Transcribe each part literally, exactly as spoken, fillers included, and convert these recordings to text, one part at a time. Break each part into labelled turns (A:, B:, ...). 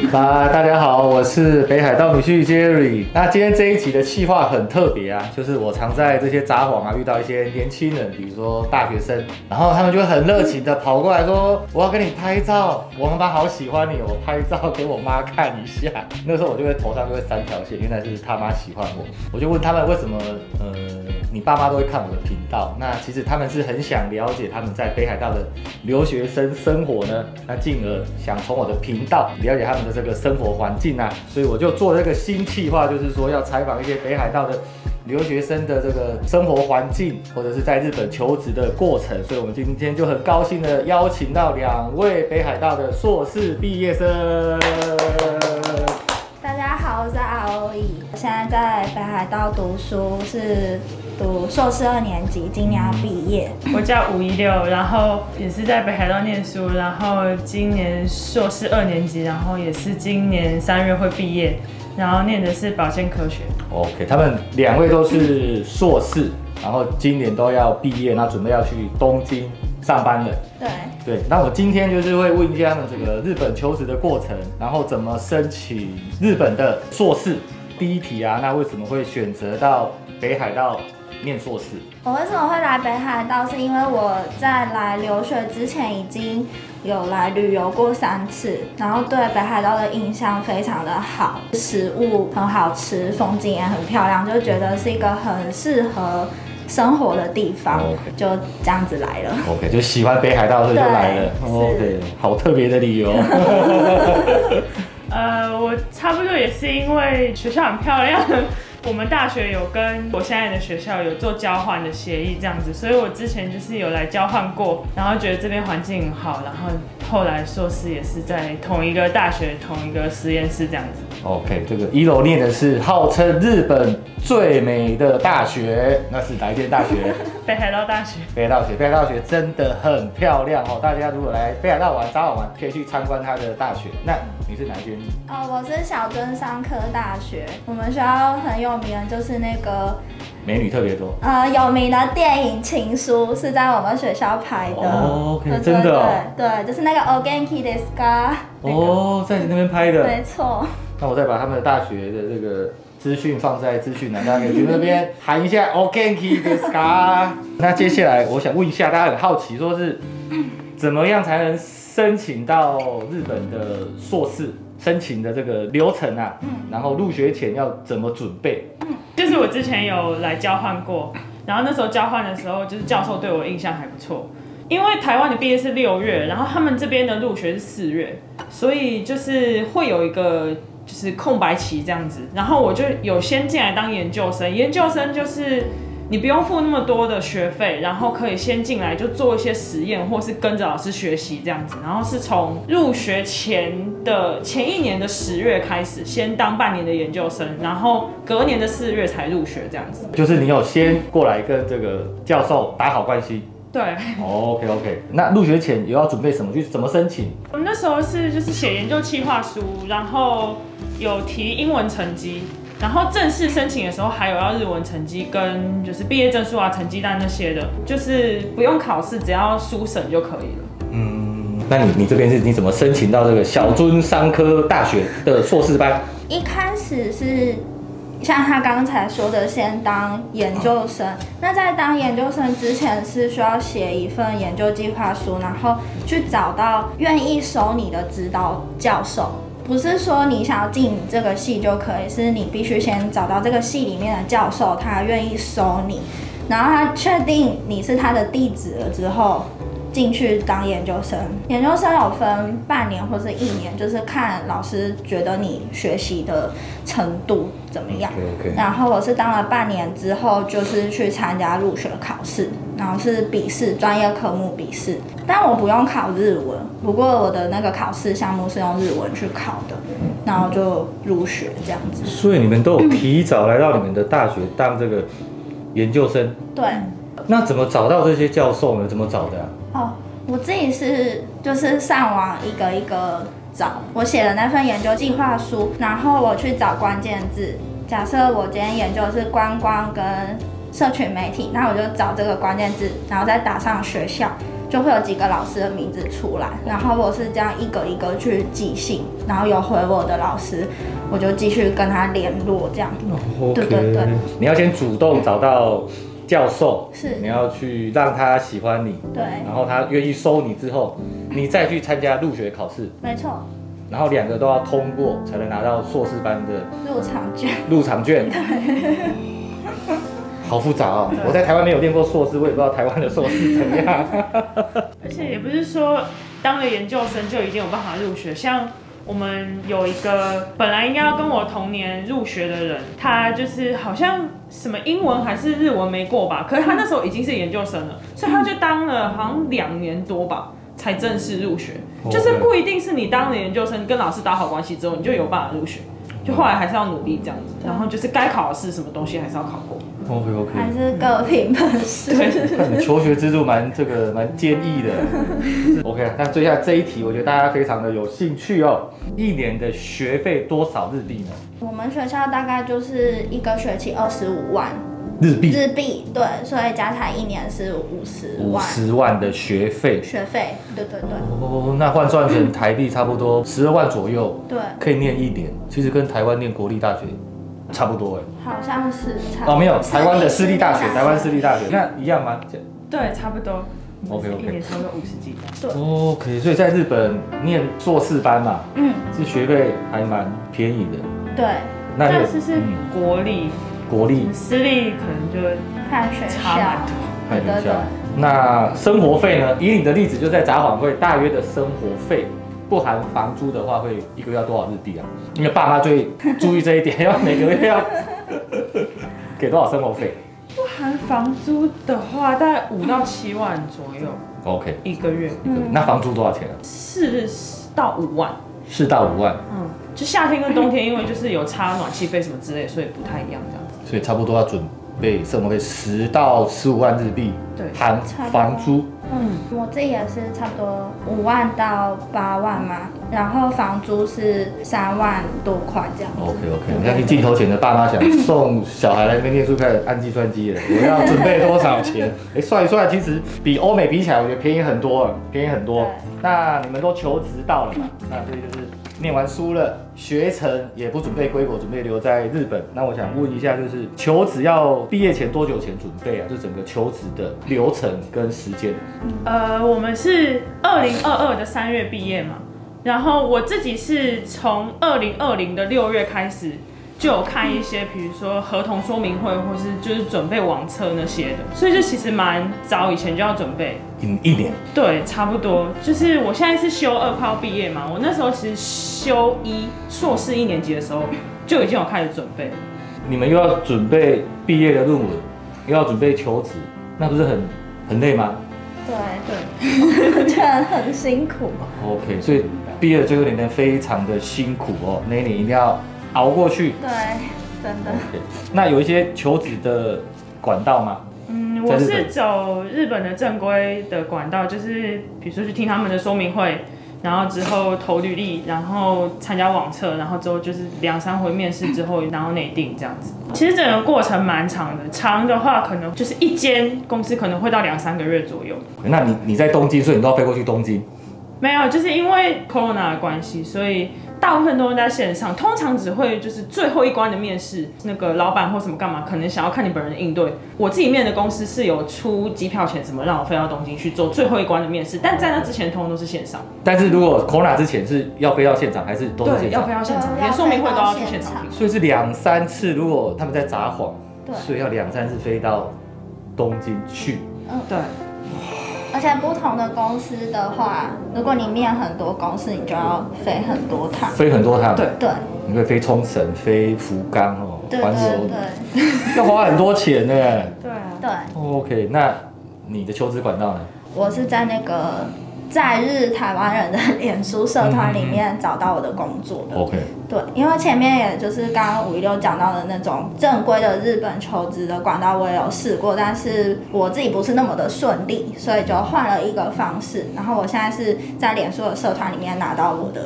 A: 啊，大家好，我是北海道女婿 Jerry。那今天这一集的企划很特别啊，就是我常在这些札幌啊遇到一些年轻人，比如说大学生，然后他们就会很热情的跑过来说，我要跟你拍照，我妈妈好喜欢你，我拍照给我妈看一下。那时候我就会头上就会三条线，原来是他妈喜欢我。我就问他们为什么，呃，你爸妈都会看我的频道？那其实他们是很想了解他们在北海道的留学生生活呢，那进而想从我的频道了解他们的这个生活环境啊，所以我就做这个新企划，就是说要采访一些北海道的留学生的这个生活环境，或者是在日本求职的过程。所以我们今天就很高兴的邀请到两位北海道的硕士毕业生。
B: 大家好，我是阿欧伊，现在在北海道读书，是读硕士二年级，今年要毕业。
C: 我叫吴一六，然后也是在北海道念书，然后今年硕士二年级，然后也是今年三月会毕业，然后念的是保健科学。
A: OK， 他们两位都是硕士，然后今年都要毕业，那准备要去东京上班了。
B: 对
A: 对，那我今天就是会问一下他们这个日本求职的过程，然后怎么申请日本的硕士。第一题啊，那为什么会选择到北海道念硕士？
B: 我为什么会来北海道？是因为我在来留学之前已经有来旅游过三次，然后对北海道的印象非常的好，食物很好吃，风景也很漂亮，就觉得是一个很适合生活的地方，
A: okay.
B: 就这样子来了。
A: OK， 就喜欢北海道，所以就来了。OK， 好特别的理由。
C: 呃，我差不多也是因为学校很漂亮。我们大学有跟我现在的学校有做交换的协议这样子，所以我之前就是有来交换过，然后觉得这边环境很好，然后后来硕士也是在同一个大学同一个实验室这样子。
A: OK， 这个一楼念的是号称日本最美的大学，那是哪一间大学？
C: 北海道大学。
A: 北海道大学，北海道大学真的很漂亮哦！大家如果来北海道玩、札幌玩，可以去参观它的大学。那你是哪一间？
B: 哦，我是小樽商科大学。我们学校很有名的就是那个
A: 美女特别多。
B: 呃，有名的电影《情书》是在我们学校拍的。
A: 哦 ，OK， 真的哦。
B: 对对，就是那个 O Genki desu ka。
A: 哦，在那边拍的。
B: 没错。
A: 那我再把他们的大学的这个资讯放在资讯栏，大家可以去那边喊一下 O Genki desu ka。那接下来我想问一下，大家很好奇，说是怎么样才能申请到日本的硕士？申请的这个流程啊，嗯，然后入学前要怎么准备？
C: 嗯，就是我之前有来交换过，然后那时候交换的时候，就是教授对我印象还不错。因为台湾的毕业是六月，然后他们这边的入学是四月，所以就是会有一个就是空白期这样子。然后我就有先进来当研究生，研究生就是你不用付那么多的学费，然后可以先进来就做一些实验，或是跟着老师学习这样子。然后是从入学前的前一年的十月开始，先当半年的研究生，然后隔年的四月才入学这样子。
A: 就是你有先过来跟这个教授打好关系。
C: 对。
A: 哦 ，OK OK。那入学前有要准备什么？就是怎么申请？
C: 我们那时候是就是写研究计划书，然后有提英文成绩。然后正式申请的时候还有要日文成绩跟就是毕业证书啊、成绩单那些的，就是不用考试，只要书审就可以了。
A: 嗯，那你你这边是你怎么申请到这个小樽商科大学的硕士班？
B: 一开始是像他刚才说的，先当研究生。那在当研究生之前是需要写一份研究计划书，然后去找到愿意收你的指导教授。不是说你想要进这个系就可以，是你必须先找到这个系里面的教授，他愿意收你，然后他确定你是他的弟子了之后，进去当研究生。研究生有分半年或是一年，就是看老师觉得你学习的程度怎么样。
A: Okay, okay.
B: 然后我是当了半年之后，就是去参加入学考试，然后是笔试，专业科目笔试。但我不用考日文，不过我的那个考试项目是用日文去考的，然后就入学这样子。
A: 所以你们都有提早来到你们的大学当这个研究生。
B: 对。
A: 那怎么找到这些教授呢？怎么找的啊？
B: 哦，我自己是就是上网一个一个找，我写了那份研究计划书，然后我去找关键字。假设我今天研究的是观光跟社群媒体，那我就找这个关键字，然后再打上学校， 就会有几个老师的名字出来，然后我是这样一个一个去寄信，然后有回我的老师，我就继续跟他联络这样。
A: 哦、
B: 对对对，
A: 你要先主动找到教授，
B: 是
A: 你要去让他喜欢你，
B: 对，
A: 然后他愿意收你之后，你再去参加入学考试，
B: 没错，
A: 然后两个都要通过，才能拿到硕士班的
B: 入场券。
A: 入场券。好复杂哦！我在台湾没有念过硕士，我也不知道台湾的硕士怎样。
C: 而且也不是说当了研究生就一定有办法入学，像我们有一个本来应该要跟我同年入学的人，他就是好像什么英文还是日文没过吧，可是他那时候已经是研究生了，所以他就当了好像两年多吧。才正式入学，就是不一定是你当了研究生跟老师打好关系之后，你就有办法入学，就后来还是要努力这样子，然后就是该考的试什么东西还是要考过。
A: OK OK，
B: 还是各凭本事。
A: 看你求学之路蛮这个蛮坚毅的。OK， 那最下这一题，我觉得大家非常的有兴趣哦。一年的学费多少日币呢？
B: 我们学校大概就是一个学期二十五万。
A: 日币，
B: 日币，对，所以加起来一年是五十万，
A: 五十万的学费，
B: 学费，对对对。
A: 哦，那换算成台币差不多十二万左右，
B: 对，
A: 可以念一年，其实跟台湾念国立大学差不多哎。
B: 好像是差不多。
A: 哦，没有，台湾的私立大学，台湾私立大学，那一样吗？
C: 对，差不多。
A: OK OK，
C: 一年差不多五十几万。
B: 对。
A: OK， 所以在日本念硕士班嘛，
B: 嗯，
A: 是学费还蛮便宜的。
B: 对。
A: 那
C: 但是是国立。
A: 国立、
C: 私立可能就
B: 看学校，
A: 看学校。那生活费呢？以你的例子，就在札幌会大约的生活费，不含房租的话，会一个月要多少日币啊？因为爸妈最注意这一点，要每个月要给多少生活费？
C: 不含房租的话，大概五到七万左右。
A: OK，
C: 一个月。
A: 嗯，那房租多少钱啊？
C: 四到五万。
A: 四到五万。
C: 嗯，就夏天跟冬天，因为就是有插暖气费什么之类，所以不太一样这样子。
A: 所以差不多要准备生活费十到十五万日币，
C: 对，
A: 含房租。
B: 嗯，我自己也是差不多五万到八万嘛，然后房租是三万多块这样子。
A: OK OK， 我相信镜头前的爸妈想送小孩来这边念书，开始按计算机了，我要准备多少钱？哎，算一算，其实比欧美比起来，我觉得便宜很多了，便宜很多。那你们都求职到了嘛？那这就是念完书了，学成也不准备归国，准备留在日本。那我想问一下，就是求职要毕业前多久前准备啊？就整个求职的流程跟时间。
C: 呃，我们是二零二二的三月毕业嘛，然后我自己是从二零二零的六月开始就有看一些，比如说合同说明会，或是就是准备网测那些的，所以就其实蛮早以前就要准备。
A: 一一年。
C: 对，差不多。就是我现在是修二快要毕业嘛，我那时候其实修一硕士一年级的时候就已经有开始准备。
A: 你们又要准备毕业的论文，又要准备求职，那不是很很累吗？
B: 对对，我觉得很辛苦。
A: OK， 所以毕业的最后一年非常的辛苦哦，那一年一定要熬过去。
B: 对，真的。
A: Okay， 那有一些求职的管道吗？
C: 嗯，我是走日本的正规的管道，就是比如说去听他们的说明会，然后之后投履历，然后参加网测，然后之后就是两三回面试之后，然后内定这样子。其实整个过程蛮长的，长的话可能就是一间公司可能会到两三个月左右。
A: 那你你在东京，所以你都要飞过去东京？
C: 没有，就是因为 corona 的关系，所以大部分都是在线上，通常只会就是最后一关的面试，那个老板或什么干嘛，可能想要看你本人的应对。我自己面的公司是有出机票钱什么，让我飞到东京去做最后一关的面试，但在那之前通通都是线上。
A: 但是如果 corona 之前是要飞到现场，还是都是线上？
C: 对，要飞到现场，连说明会都要去现场听。
A: 所以是两三次，如果他们在札幌，
B: 对，
A: 所以要两三次飞到东京去。
B: 嗯，
C: 对。
B: 而且不同的公司的话，如果你面很多公司，你就要飞很多趟。
A: 飞很多趟。
C: 对
B: 对。
A: 你会飞冲绳、飞福冈哦，环游，
B: 对，
A: 要花很多钱呢。
C: 对啊。
B: 对。
A: OK， 那你的求职管道呢？
B: 我是在那个在日台湾人的脸书社团里面找到我的工作的。
A: OK。
B: 对，因为前面也就是刚刚五一六讲到的那种正规的日本求职的管道，我也有试过，但是我自己不是那么的顺利，所以就换了一个方式。然后我现在是在脸书的社团里面拿到我的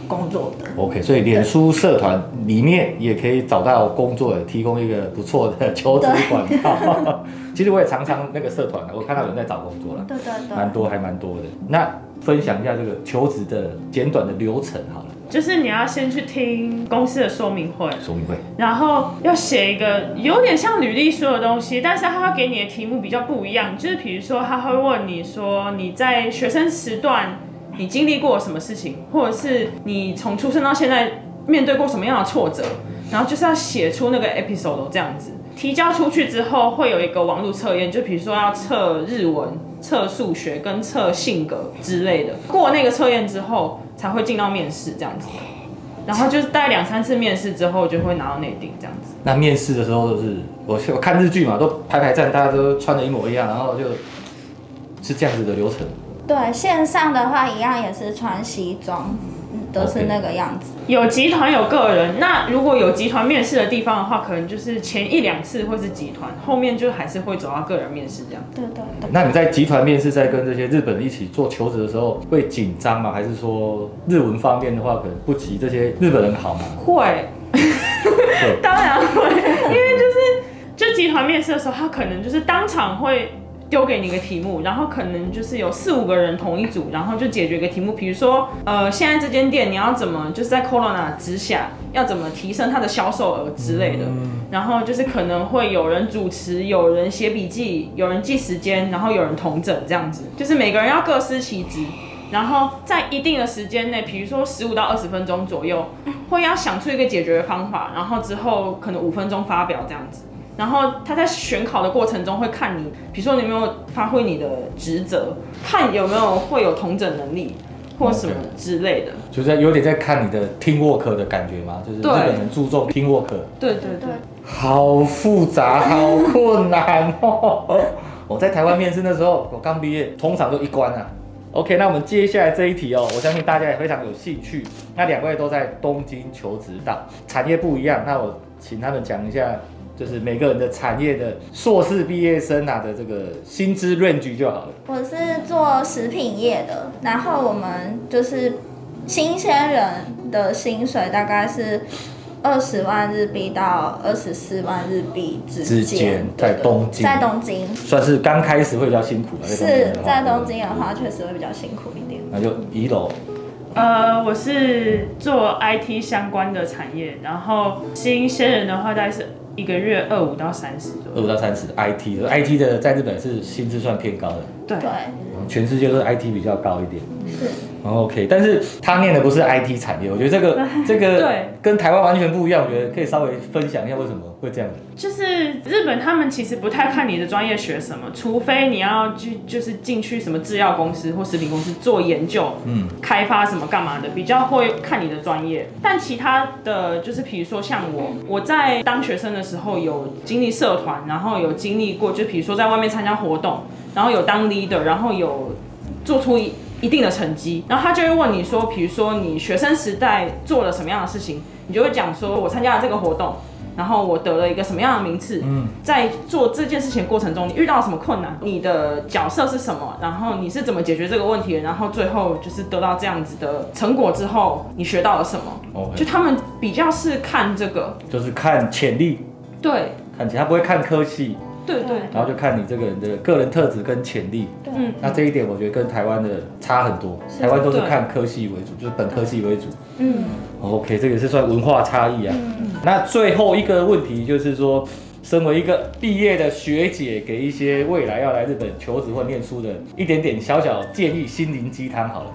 B: 工作的。
A: OK， 所以脸书社团里面也可以找到工作，提供一个不错的求职管道。其实我也常常那个社团，我看到有人在找工作了，
B: 对对对，
A: 蛮多还蛮多的。那分享一下这个求职的简短的流程好了。
C: 就是你要先去听公司的说明会，
A: 说明会，
C: 然后要写一个有点像履历书的东西，但是他会给你的题目比较不一样。就是比如说，他会问你说你在学生时段你经历过什么事情，或者是你从出生到现在面对过什么样的挫折，然后就是要写出那个 episode 这样子。提交出去之后会有一个网络测验，就比如说要测日文、测数学跟测性格之类的。过那个测验之后才会进到面试这样子。然后就是大概两三次面试之后就会拿到内定这样子。
A: 那面试的时候都是我我看日剧嘛，都排排站，大家都穿的一模一样，然后就是这样子的流程。
B: 对，线上的话一样也是穿西装。都是那个样子。
C: 有集团有个人，那如果有集团面试的地方的话，可能就是前一两次会是集团，后面就还是会走到个人面试这样。
B: 对对对。
A: 那你在集团面试，在跟这些日本人一起做求职的时候，会紧张吗？还是说日文方面的话，可能不及这些日本人好吗？
C: 会，当然会，因为就是就集团面试的时候，他可能就是当场会丢给你一个题目，然后可能就是有四五个人同一组，然后就解决一个题目，比如说，呃，现在这间店你要怎么就是在 Corona 之下要怎么提升它的销售额之类的，然后就是可能会有人主持，有人写笔记，有人记时间，然后有人统整这样子，就是每个人要各司其职。然后在一定的时间内，比如说十五到二十分钟左右，会要想出一个解决的方法，然后之后可能五分钟发表这样子。然后他在选考的过程中会看你，比如说你有没有发挥你的职责，看有没有会有统整能力或什么之类的，
A: 就是有点在看你的 teamwork 的感觉嘛，就是日本人注重 teamwork。
C: 对对对，
A: 好复杂，好困难哦。我在台湾面试那时候，我刚毕业，通常都一关啊。OK， 那我们接下来这一题哦，我相信大家也非常有兴趣。那两位都在东京求职到，产业不一样，那我请他们讲一下。就是每个人的产业的硕士毕业生啊的这个薪资 range 就好了。
B: 我是做食品业的，然后我们就是新鲜人的薪水大概是二十万日币到二十四万日币之间，
A: 在东京，
B: 在东京
A: 算是刚开始会比较辛苦的。
B: 是在东京的话，确实会比较辛苦一点。
A: 那就一楼。
C: 呃，我是做 I T 相关的产业，然后新鲜人的话大概是一个月二五到三十左右。
A: 二五到三十 ，I T，I T 的在日本是薪资算偏高的。
C: 对。对。
A: 全世界都是 I T 比较高一点。
B: 是。
A: OK， 但是他念的不是 I T 产业，我觉得这个这个跟台湾完全不一样。我觉得可以稍微分享一下为什么会这样。
C: 就是日本他们其实不太看你的专业学什么，除非你要去就是进去什么制药公司或食品公司做研究，嗯，开发什么干嘛的，比较会看你的专业。但其他的就是比如说像我，我在当学生的时候有经历社团，然后有经历过，就比如说在外面参加活动，然后有当 leader， 然后有做出一一定的成绩，然后他就会问你说，比如说你学生时代做了什么样的事情，你就会讲说我参加了这个活动，然后我得了一个什么样的名次，嗯，在做这件事情过程中你遇到了什么困难，你的角色是什么，然后你是怎么解决这个问题的，然后最后就是得到这样子的成果之后，你学到了什么？ Okay. 就他们比较是看这个，
A: 就是看潜力，
C: 对，
A: 看他不会看科系。
C: 对对，
A: 然后就看你这个人的个人特质跟潜力。嗯，那这一点我觉得跟台湾的差很多。台湾都是看科系为主，就是本科系为主。嗯 ，OK， 这个是算文化差异啊。嗯，那最后一个问题就是说，身为一个毕业的学姐，给一些未来要来日本求职或念书的一点点小小建议，心灵鸡汤好了。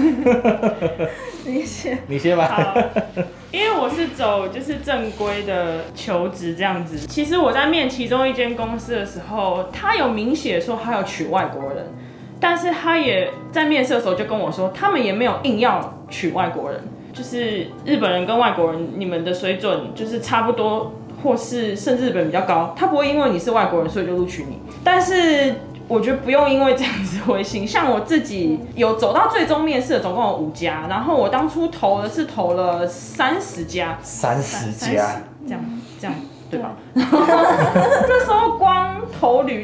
B: 你先，
A: 你先吧。
C: 好，因为我是走就是正规的求职这样子。其实我在面其中一间公司的时候，他有明写说他有取外国人，但是他也在面试的时候就跟我说，他们也没有硬要取外国人，就是日本人跟外国人你们的水准就是差不多，或是甚至日本比较高，他不会因为你是外国人所以就录取你，但是。我觉得不用因为这样子灰心，像我自己有走到最终面试的，总共有五家，然后我当初投的是投了三十家，
A: 三十家，
C: 这样这样对吧？然后那时候光投履历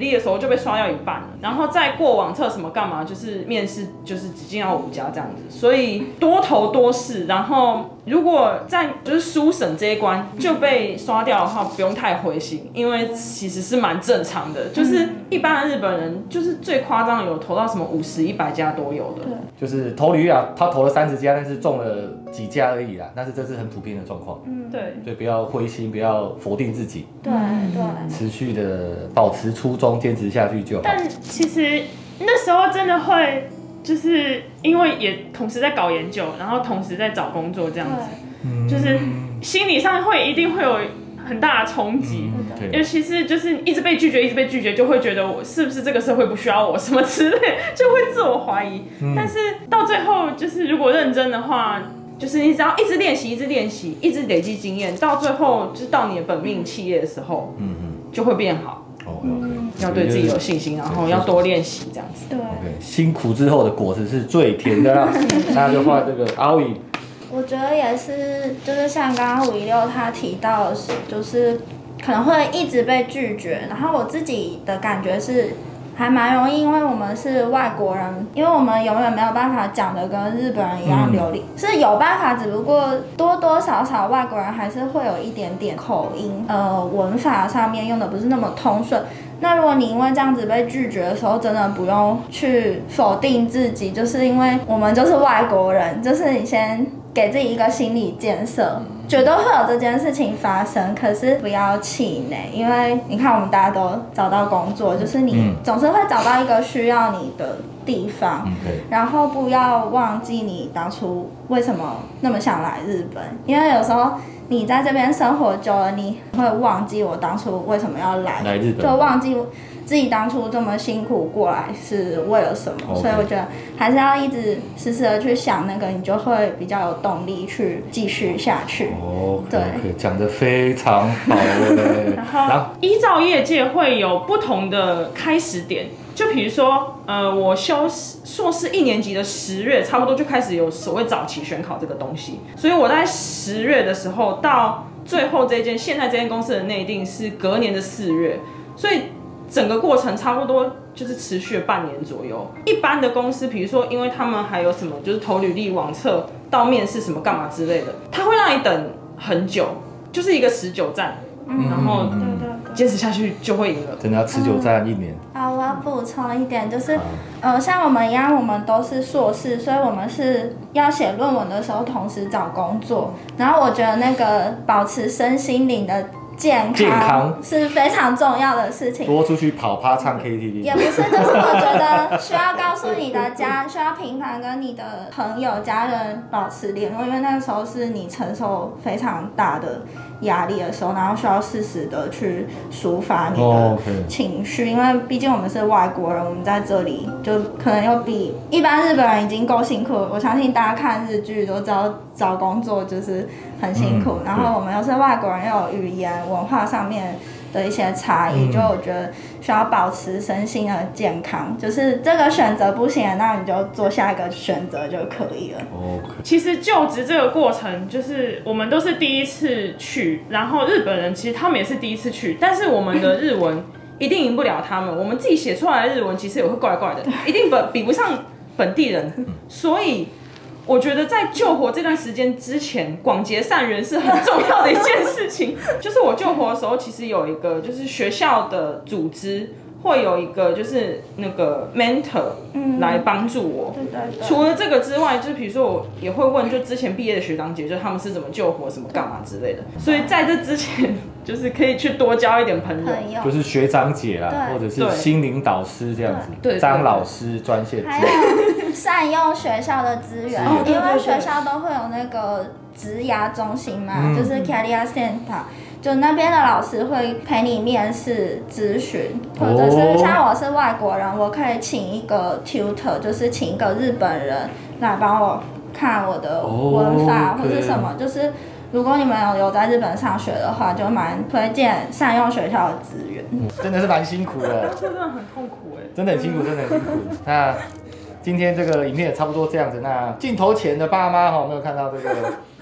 C: 历的时候就被刷掉一半了，然后再过网测什么干嘛，就是面试就是只进到五家这样子，所以多头多试，然后如果在就是书审这一关就被刷掉的话，不用太灰心，因为其实是蛮正常的，就是一般的日本人就是最夸张有投到什么五十、一百家都有的，
A: 就是投履历啊，他投了三十家，但是中了几家而已啦，但是这是很普遍的状况，
B: 嗯，
C: 对，
A: 所以不要灰心，不要否定自己，
B: 对对，
A: 持续的保持初衷，坚持下去就好。
C: 但其实那时候真的会，就是因为也同时在搞研究，然后同时在找工作这样子，就是心理上会一定会有很大的冲击，
A: 嗯、
C: 尤其是就是一直被拒绝，一直被拒绝，就会觉得我是不是这个社会不需要我什么之类，就会自我怀疑。嗯、但是到最后，就是如果认真的话，就是你只要一直练习，一直练习，一直累积经验，到最后就是到你的本命企业的时候，嗯嗯，就会变好。
A: 嗯、
C: 要对自己有信心，然后要多练习这样子。
B: 对，
A: okay, 辛苦之后的果实是最甜的啦。那就换这个阿伟。
B: 我觉得也是，就是像刚刚五一六他提到的是，就是可能会一直被拒绝。然后我自己的感觉是，还蛮容易，因为我们是外国人，因为我们永远没有办法讲的跟日本人一样流利，嗯、是有办法，只不过多多少少外国人还是会有一点点口音，呃，文法上面用的不是那么通顺。那如果你因为这样子被拒绝的时候，真的不用去否定自己，就是因为我们就是外国人，就是你先给自己一个心理建设，绝对会有这件事情发生，可是不要气馁，因为你看我们大家都找到工作，就是你总是会找到一个需要你的地方，然后不要忘记你当初为什么那么想来日本，因为有时候你在这边生活久了，你会忘记我当初为什么要来，
A: 来日本，
B: 就忘记自己当初这么辛苦过来是为了什么。Okay. 所以我觉得还是要一直时时的去想那个，你就会比较有动力去继续下去。
A: 哦，
B: okay,
A: 对，讲得非常好嘞。
C: 然后依照业界会有不同的开始点。就比如说，呃，我修硕士一年级的十月，差不多就开始有所谓早期选考这个东西，所以我在十月的时候到最后这间现在这间公司的内定是隔年的四月，所以整个过程差不多就是持续了半年左右。一般的公司，比如说，因为他们还有什么就是投履历、网测到面试什么干嘛之类的，他会让你等很久，就是一个持久战，嗯、然后坚持下去就会赢了。
A: 真的要持久战一年。
B: 啊、嗯，我要补充一点，就是，呃，像我们一样，我们都是硕士，所以我们是要写论文的时候同时找工作。然后我觉得那个保持身心灵的健康是非常重要的事情。
A: 多出去跑趴唱 K T V。
B: 也不是，就是我觉得需要告诉你的家，需要频繁跟你的朋友、家人保持联络，因为那个时候是你承受非常大的压力的时候，然后需要适时的去抒发你的情绪， oh, okay. 因为毕竟我们是外国人，我们在这里就可能又比一般日本人已经够辛苦了。我相信大家看日剧都知道找工作就是很辛苦，嗯、然后我们又是外国人，又有语言文化上面的一些差异，嗯、就我觉得需要保持身心的健康，就是这个选择不行了，那你就做下一个选择就可以了。
A: Okay.
C: 其实就职这个过程，就是我们都是第一次去，然后日本人其实他们也是第一次去，但是我们的日文一定赢不了他们，我们自己写出来的日文其实也会怪怪的，一定比不上本地人，所以我觉得在救活这段时间之前，广结善缘是很重要的一件事情。就是我救活的时候，其实有一个就是学校的组织会有一个就是那个 mentor 来帮助我。
B: 嗯、对对对。
C: 除了这个之外，就是比如说我也会问，就之前毕业的学长姐，就他们是怎么救活、什么干嘛之类的。所以在这之前，就是可以去多交一点朋友，朋友
A: 就是学长姐啦，或者是心灵导师这样子。
C: 对，
A: 张老师专线。
B: 还有善用学校的资源，因为学校都会有那个职涯中心嘛，嗯、就是 Career Center。就那边的老师会陪你面试咨询，或者是像我是外国人，我可以请一个 tutor， 就是请一个日本人来帮我看我的文法或是什么。就是如果你们有有在日本上学的话，就蛮推荐善用学校的资源。
A: 嗯、真的是蛮辛苦的，
C: 真的很痛苦哎，
A: 真的很辛苦，真的很辛苦。那今天这个影片也差不多这样子。那镜头前的爸妈哈，有没有看到这个？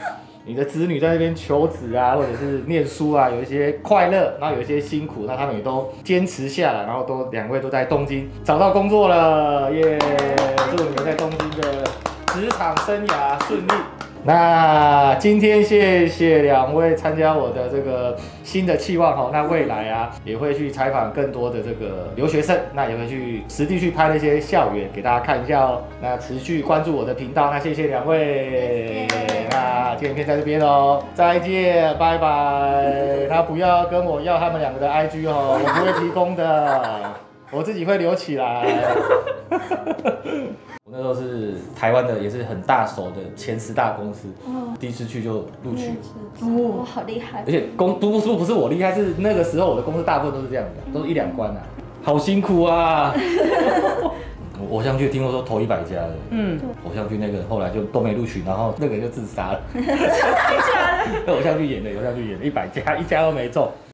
A: 你的子女在那边求职啊，或者是念书啊，有一些快乐，然后有一些辛苦，那他们也都坚持下来，然后都两位都在东京找到工作了，耶！祝你们在东京的职场生涯顺利。那今天谢谢两位参加我的这个新的企划哈，那未来啊也会去采访更多的这个留学生，那也会去实地去拍那些校园给大家看一下哦。那持续关注我的频道，那谢谢两位，
B: 谢谢
A: 那今天片在这边哦，再见，拜拜。他不要跟我要他们两个的 I G 哦，我不会提供的，我自己会留起来。我那时候是台湾的，也是很大手的前十大公司，哦、第一次去就录取，
B: 哦，好厉害！
A: 而且公不不不不是我厉害，是那个时候我的公司大部分都是这样的，都是一两关啊，好辛苦啊！偶像剧听说说投一百家的，嗯，偶像剧那个后来就都没录取，然后那个人就自杀了。真的假的？偶像剧演的，偶像剧演的一百家，一家都没中。